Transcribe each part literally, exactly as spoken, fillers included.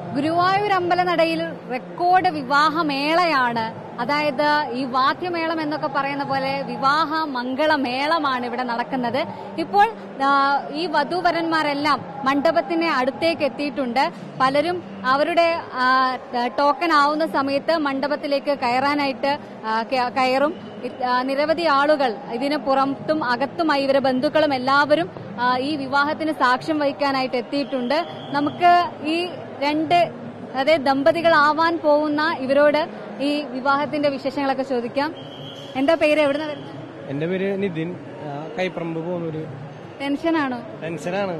Guruvayur അമ്പലനടയിൽ record വിവാഹമേളയാണ്. അതായത് ഈ വാദ്യമേളം എന്നൊക്കെ പറയുന്ന പോലെ വിവാഹ മംഗളമേളമാണ് ഇവിടെ നടക്കുന്നത്. ഇപ്പോൾ ഈ വധൂവരന്മാരെല്ലാം മണ്ഡപത്തിന് അടുത്തേക്ക് എത്തിയിട്ടുണ്ട്. പലരും അവരുടെ ടോക്കൺ ആവുന്ന സമയത്ത് മണ്ഡപത്തിലേക്ക് കയറാനായിട്ട് കയറും. നിരവധി ആളുകൾ ഇതിന് പുറത്തും അകത്തുമായി ഇവരുടെ ബന്ധുക്കളും എല്ലാവരും ഈ വിവാഹത്തിന് സാക്ഷ്യം വഹിക്കാനായിട്ട് എത്തിയിട്ടുണ്ട്. നമുക്ക് ഈ രണ്ട് അതായത് ദമ്പതികളാവാൻ പോകുന്ന ഇവരോട് ഈ വിവാഹത്തിന്റെ വിശേഷങ്ങളൊക്കെ ചോദിക്കാം. എന്താ പേര്, എവിടുന്ന വരുന്നത്? എന്റെ പേര് നിതിൻ, കൈപ്പറമ്പ് പോകുന്നൊരു. ടെൻഷനാണോ? ടെൻഷനാണ്.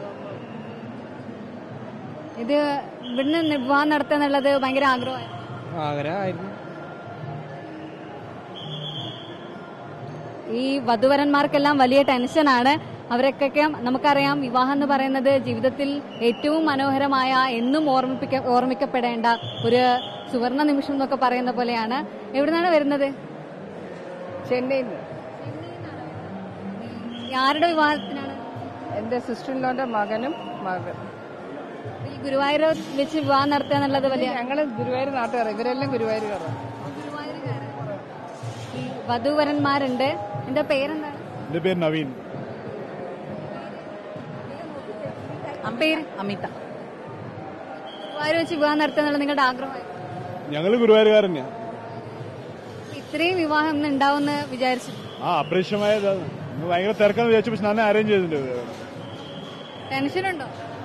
ഇത് ഇവിടുന്ന് വിവാഹം നടത്തുന്നുള്ളത് ഭയങ്കര ആഗ്രഹമായിരുന്നു. ആഗ്രഹമായിരുന്നു. ഈ വധുവരന്മാർക്കെല്ലാം വലിയ ടെൻഷനാണ്. അവരൊക്കെ നമുക്കറിയാം, വിവാഹം എന്ന് പറയുന്നത് ജീവിതത്തിൽ ഏറ്റവും മനോഹരമായ എന്നും ഓർമ്മിപ്പിക്ക ഓർമ്മിക്കപ്പെടേണ്ട ഒരു സുവർണ നിമിഷം എന്നൊക്കെ പറയുന്ന പോലെയാണ്. എവിടുന്നാണ് വരുന്നത്? ചെന്നൈയിൽ. ആരുടെ വിവാഹത്തിനാണ്? എന്റെ സിസ്റ്ററിന്റെ മകനും മകൻ. ഈ ഗുരുവായൂർ വെച്ച് വിവാഹം നടത്തുക എന്നുള്ളത് വലിയ. ഞങ്ങള് ഗുരുവായൂർ നാട്ടുകാരാണ്, ഇവരെല്ലാം ഗുരുവായൂരുകാരാണ്. ഈ വധുവരന്മാരുണ്ട്. എന്റെ പേരെന്താണ്? എന്റെ പേര് നവീൻ. പേര് അമിത. ഗുരുവായൂർ വെച്ച് വിവാഹം നടത്തുക എന്നുള്ളത് നിങ്ങളുടെ ആഗ്രഹമായി? ഞങ്ങള് ഗുരുവായൂരുകാർ തന്നെയാണ്. ഇത്രയും വിവാഹം ഇന്ന് ഉണ്ടാവുമെന്ന് വിചാരിച്ചു? ആ അപ്രതീക്ഷിതമായത് ഭയങ്കര തിരക്കാന്ന് വിചാരിച്ചു. പക്ഷെ ഞാൻ അറേഞ്ച് ചെയ്തിട്ടുണ്ട്. ടെൻഷനുണ്ടോ?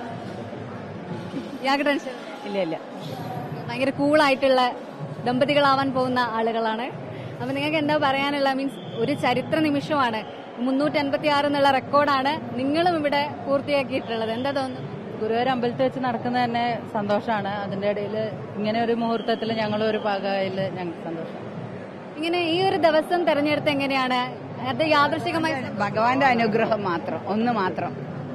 ഇയാൾക്ക് ടെൻഷൻ ഇല്ല ഇല്ല. ഭയങ്കര കൂളായിട്ടുള്ള ദമ്പതികളാവാൻ പോകുന്ന ആളുകളാണ്. അപ്പൊ നിങ്ങൾക്ക് എന്താ പറയാനുള്ള? മീൻസ് ഒരു ചരിത്ര നിമിഷമാണ്. മുന്നൂറ്റി അൻപത്തി ആറ് എന്നുള്ള റെക്കോർഡാണ് നിങ്ങളും ഇവിടെ പൂർത്തിയാക്കിയിട്ടുള്ളത്. എന്താ തോന്നുന്നു? ഗുരുവായൂർ അമ്പലത്തിൽ വെച്ച് നടക്കുന്നത് തന്നെ സന്തോഷമാണ്. അതിന്റെ ഇടയിൽ ഇങ്ങനെ ഒരു മുഹൂർത്തത്തിൽ ഞങ്ങളും ഒരു ഭാഗമായാൽ ഞങ്ങൾക്ക് സന്തോഷം. ഇങ്ങനെ ഈ ഒരു ദിവസം തെരഞ്ഞെടുത്ത് എങ്ങനെയാണ്? അത് യാദൃശികമായി? ഭഗവാന്റെ അനുഗ്രഹം മാത്രം, ഒന്ന് മാത്രം.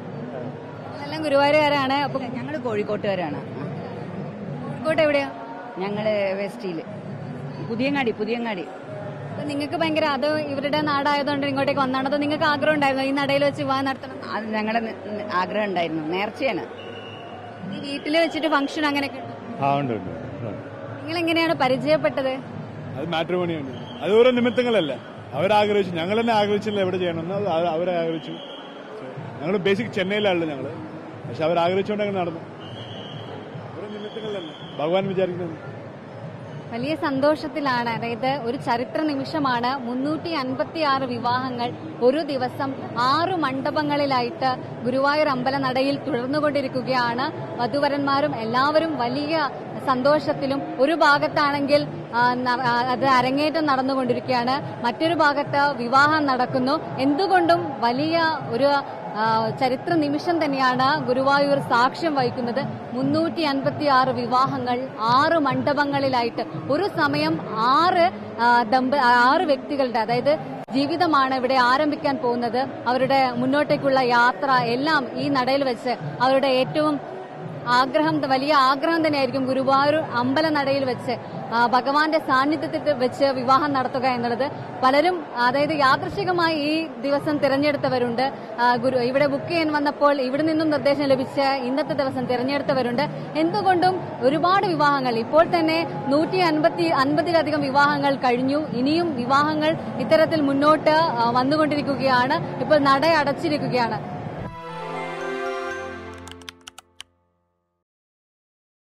എല്ലാം ഗുരുവായൂരുകാരാണ്. അപ്പൊ ഞങ്ങൾ കോഴിക്കോട്ടുകാരാണ്. കോഴിക്കോട്ട് എവിടെയാ? ഞങ്ങള് വെസ്റ്റില്, പുതിയങ്ങാടി. പുതിയങ്ങാടി. അപ്പൊ നിങ്ങൾക്ക് ഭയങ്കര അത് ഇവരുടെ നാടായതുകൊണ്ട് ഇങ്ങോട്ടേക്ക് വന്നാണ്. അതോ നിങ്ങൾക്ക് ആഗ്രഹം ഉണ്ടായിരുന്നു ഈ നടയിൽ വെച്ച് വിവാഹം നടത്തണം? അത് ഞങ്ങളുടെ ആഗ്രഹം ഉണ്ടായിരുന്നു, നേർച്ചയാണ്. ഈ വീട്ടില് വെച്ചിട്ട് ഫംഗ്ഷൻ അങ്ങനെയൊക്കെ ഉണ്ട്. നിങ്ങൾ എങ്ങനെയാണ് പരിചയപ്പെട്ടത്? അത് മാട്രിമോണിയാണ്. അത് ഓരോ നിമിത്തങ്ങളല്ല. അവരാഗ്രഹിച്ചു, ഞങ്ങൾ തന്നെ ആഗ്രഹിച്ചില്ല എവിടെ ചെയ്യണമെന്ന്. അത് അവരെ ആഗ്രഹിച്ചു. ഞങ്ങൾ ബേസിക് ചെന്നൈയിലാണല്ലോ ഞങ്ങള്. പക്ഷെ അവരാഗ്രഹിച്ചുകൊണ്ട് അങ്ങനെ നടന്നു. ഓരോ നിമിത്തങ്ങളല്ല, ഭഗവാൻ വിചാരിക്കുന്നത്. വലിയ സന്തോഷത്തിലാണ്. അതായത് ഒരു ചരിത്ര നിമിഷമാണ്. മുന്നൂറ്റി അൻപത്തി ആറ് വിവാഹങ്ങൾ ഒരു ദിവസം ആറു മണ്ഡപങ്ങളിലായിട്ട് ഗുരുവായൂർ അമ്പലനടയിൽ തുടർന്നുകൊണ്ടിരിക്കുകയാണ്. വധുവരന്മാരും എല്ലാവരും വലിയ സന്തോഷത്തിലും. ഒരു ഭാഗത്താണെങ്കിൽ അത് അരങ്ങേറ്റം നടന്നുകൊണ്ടിരിക്കുകയാണ്, മറ്റൊരു ഭാഗത്ത് വിവാഹം നടക്കുന്നു. എന്തുകൊണ്ടും വലിയ ഒരു ചരിത്ര നിമിഷം തന്നെയാണ് ഗുരുവായൂർ സാക്ഷ്യം വഹിക്കുന്നത്. മുന്നൂറ്റി അൻപത്തി ആറ് വിവാഹങ്ങൾ ആറ് മണ്ഡപങ്ങളിലായിട്ട് ഒരു സമയം ആറ് ദമ്പ ആറ് വ്യക്തികളുടെ അതായത് ജീവിതമാണ് ഇവിടെ ആരംഭിക്കാൻ പോകുന്നത്. അവരുടെ മുന്നോട്ടേക്കുള്ള യാത്ര എല്ലാം ഈ നടയിൽ വെച്ച് അവരുടെ ഏറ്റവും ആഗ്രഹം വലിയ ആഗ്രഹം തന്നെയായിരിക്കും ഗുരുവായൂർ അമ്പലനടയിൽ വെച്ച് ഭഗവാന്റെ സാന്നിധ്യത്തിൽ വെച്ച് വിവാഹം നടത്തുക എന്നുള്ളത്. പലരും അതായത് യാദൃശികമായി ഈ ദിവസം തിരഞ്ഞെടുത്തവരുണ്ട്. ഗുരു ഇവിടെ ബുക്ക് ചെയ്യാൻ വന്നപ്പോൾ ഇവിടെ നിന്നും നിർദ്ദേശം ലഭിച്ച് ഇന്നത്തെ ദിവസം തിരഞ്ഞെടുത്തവരുണ്ട്. എന്തുകൊണ്ടും ഒരുപാട് വിവാഹങ്ങൾ ഇപ്പോൾ തന്നെ നൂറ്റി അൻപത്തി അൻപതിലധികം വിവാഹങ്ങൾ കഴിഞ്ഞു. ഇനിയും വിവാഹങ്ങൾ ഇത്തരത്തിൽ മുന്നോട്ട് വന്നുകൊണ്ടിരിക്കുകയാണ്. ഇപ്പോൾ നട അടച്ചിരിക്കുകയാണ്.